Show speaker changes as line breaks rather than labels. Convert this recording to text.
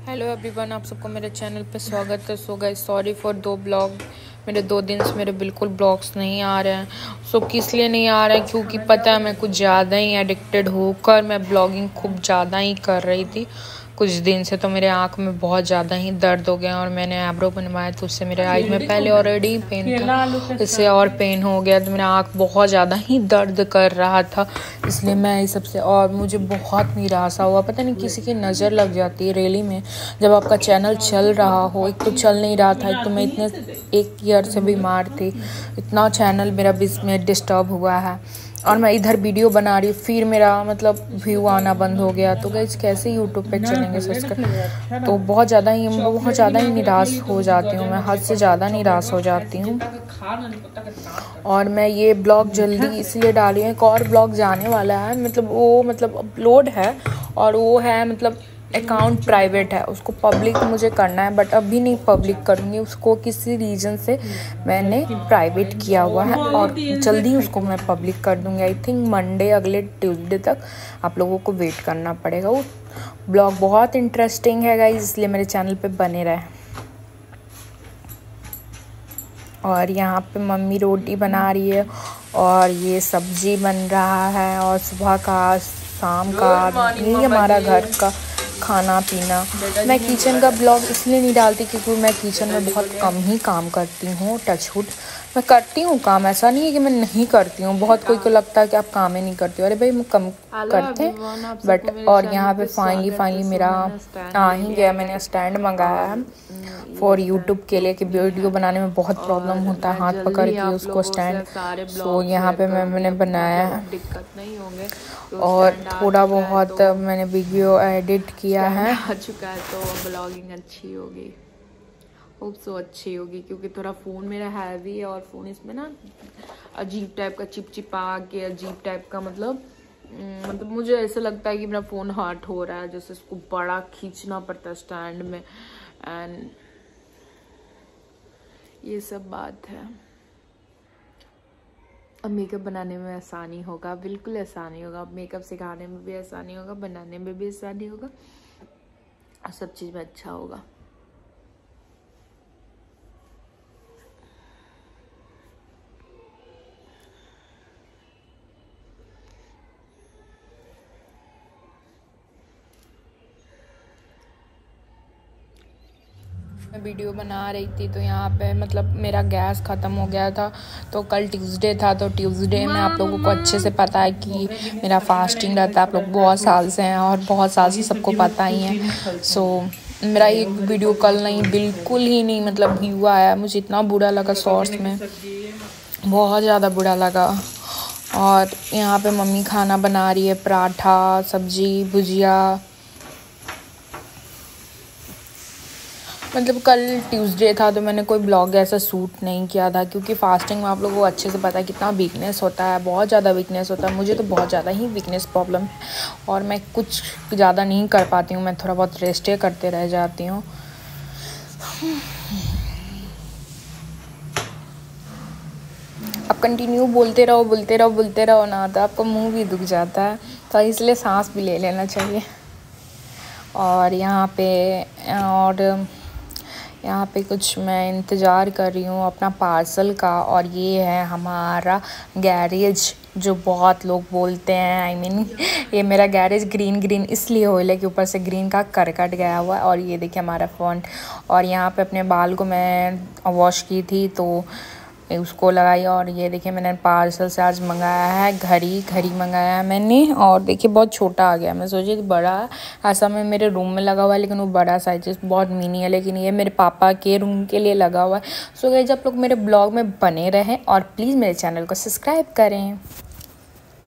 Hello everyone, आप सबको मेरे चैनल पे स्वागत है। So guys, sorry for 2 blog. मेरे 2 दिन से मेरे बिल्कुल ब्लॉग्स नहीं आ रहे हैं। सो किस लिए नहीं आ रहे हैं, क्योंकि पता है मैं कुछ ज़्यादा ही एडिक्टेड होकर मैं ब्लॉगिंग खूब ज़्यादा ही कर रही थी। कुछ दिन से तो मेरे आँख में बहुत ज़्यादा ही दर्द हो गया और मैंने आईब्रो बनवाया तो उससे मेरे आँख में पहले ऑलरेडी पेन था, इससे और पेन हो गया तो मेरा आँख बहुत ज़्यादा ही दर्द कर रहा था। इसलिए मैं इस सबसे और मुझे बहुत निराशा हुआ। पता नहीं किसी की नज़र लग जाती है रियली में, जब आपका चैनल चल रहा हो। एक तो चल नहीं रहा था, एक तो मैं इतने 1 ईयर से बीमार थी, इतना चैनल मेरा बीच में डिस्टर्ब हुआ है और मैं इधर वीडियो बना रही हूँ, फिर मेरा मतलब व्यू आना बंद हो गया। तो गाइस कैसे यूट्यूब पे चलेंगे सब्सक्राइब। तो बहुत ज़्यादा ही निराश हो जाती हूँ, मैं हद से ज़्यादा निराश हो जाती हूँ। और मैं ये ब्लॉग जल्दी इसलिए डाल रही हूँ, एक और ब्लॉग जाने वाला है, मतलब अपलोड है और वो है मतलब अकाउंट प्राइवेट है, उसको पब्लिक मुझे करना है बट अभी नहीं पब्लिक करूँगी उसको। किसी रीज़न से मैंने प्राइवेट किया हुआ है और जल्दी उसको मैं पब्लिक कर दूँगी। आई थिंक मंडे, अगले ट्यूसडे तक आप लोगों को वेट करना पड़ेगा। वो ब्लॉग बहुत इंटरेस्टिंग है गाइस, इसलिए मेरे चैनल पे बने रहे। और यहाँ पे मम्मी रोटी बना रही है और ये सब्जी बन रहा है और सुबह का शाम का यही हमारा घर का खाना पीना। मैं किचन का ब्लॉग इसलिए नहीं डालती क्योंकि मैं किचन में बहुत कम ही काम करती हूँ। टचवुड मैं करती हूँ काम, ऐसा नहीं है कि मैं नहीं करती हूँ। बहुत कोई को लगता है कि आप काम ही नहीं करती हो, अरे भाई मैं कम करते हैं बट। और यहाँ पे फाइनली मेरा आ ही गया। मैंने स्टैंड मंगाया है फॉर यूट्यूब के लिए कि वीडियो बनाने में बहुत प्रॉब्लम होता है हाथ पकड़ के उसको स्टैंड। सो यहाँ पे मैंने बनाया है, दिक्कत नहीं होंगे और थोड़ा बहुत मैंने वीडियो एडिट किया है। आ चुका है तो ब्लॉगिंग अच्छी होगी, होप सो अच्छी होगी, क्योंकि थोड़ा फ़ोन मेरा हैवी है और फ़ोन इसमें ना अजीब टाइप का चिपचिपा के अजीब टाइप का मतलब मुझे ऐसा लगता है कि मेरा फ़ोन हॉट हो रहा है, जैसे इसको बड़ा खींचना पड़ता है स्टैंड में। एंड ये सब बात है। अब मेकअप बनाने में आसानी होगा, बिल्कुल आसानी होगा। अब मेकअप सिखाने में भी आसानी होगा, बनाने में भी आसानी होगा और सब चीज़ में अच्छा होगा। मैं वीडियो बना रही थी तो यहाँ पे मतलब मेरा गैस ख़त्म हो गया था। तो कल ट्यूसडे था, तो ट्यूसडे में आप लोगों को अच्छे से पता है कि मेरा फास्टिंग रहता है। आप लोग बहुत साल से हैं और बहुत साल से सबको पता ही है। सो मेरा एक वीडियो कल नहीं, बिल्कुल ही नहीं मतलब व्यू आया। मुझे इतना बुरा लगा, शॉर्ट्स में बहुत ज़्यादा बुरा लगा। और यहाँ पे मम्मी खाना बना रही है, पराठा, सब्जी, भुजिया। मतलब कल ट्यूसडे था तो मैंने कोई ब्लॉग ऐसा शूट नहीं किया था, क्योंकि फास्टिंग में आप लोगों को अच्छे से पता है कितना वीकनेस होता है, बहुत ज़्यादा वीकनेस होता है। मुझे तो बहुत ज़्यादा ही वीकनेस प्रॉब्लम है और मैं कुछ ज़्यादा नहीं कर पाती हूँ, मैं थोड़ा बहुत रेस्ट करते रह जाती हूँ। आप कंटिन्यू बोलते रहो ना तो आपका मुँह भी दुख जाता है, तो इसलिए सांस भी ले लेना चाहिए। और यहाँ पे कुछ मैं इंतज़ार कर रही हूँ अपना पार्सल का। और ये है हमारा गैरेज, जो बहुत लोग बोलते हैं ये मेरा गैरेज ग्रीन इसलिए ऑयल है कि ऊपर से ग्रीन का करकट गया हुआ है। और ये देखिए हमारा फ़ॉन्ट। और यहाँ पे अपने बाल को मैं वॉश की थी तो उसको लगाई। और ये देखिए मैंने पार्सल से आज मंगाया है घड़ी मंगाया है मैंने। और देखिए बहुत छोटा आ गया, मैं सोची थी बड़ा ऐसा में मेरे रूम में लगा हुआ है, लेकिन वो बड़ा साइज बहुत मिनी है, लेकिन ये मेरे पापा के रूम के लिए लगा हुआ है। सो गाइस, आप लोग मेरे ब्लॉग में बने रहें और प्लीज़ मेरे चैनल को सब्सक्राइब करें।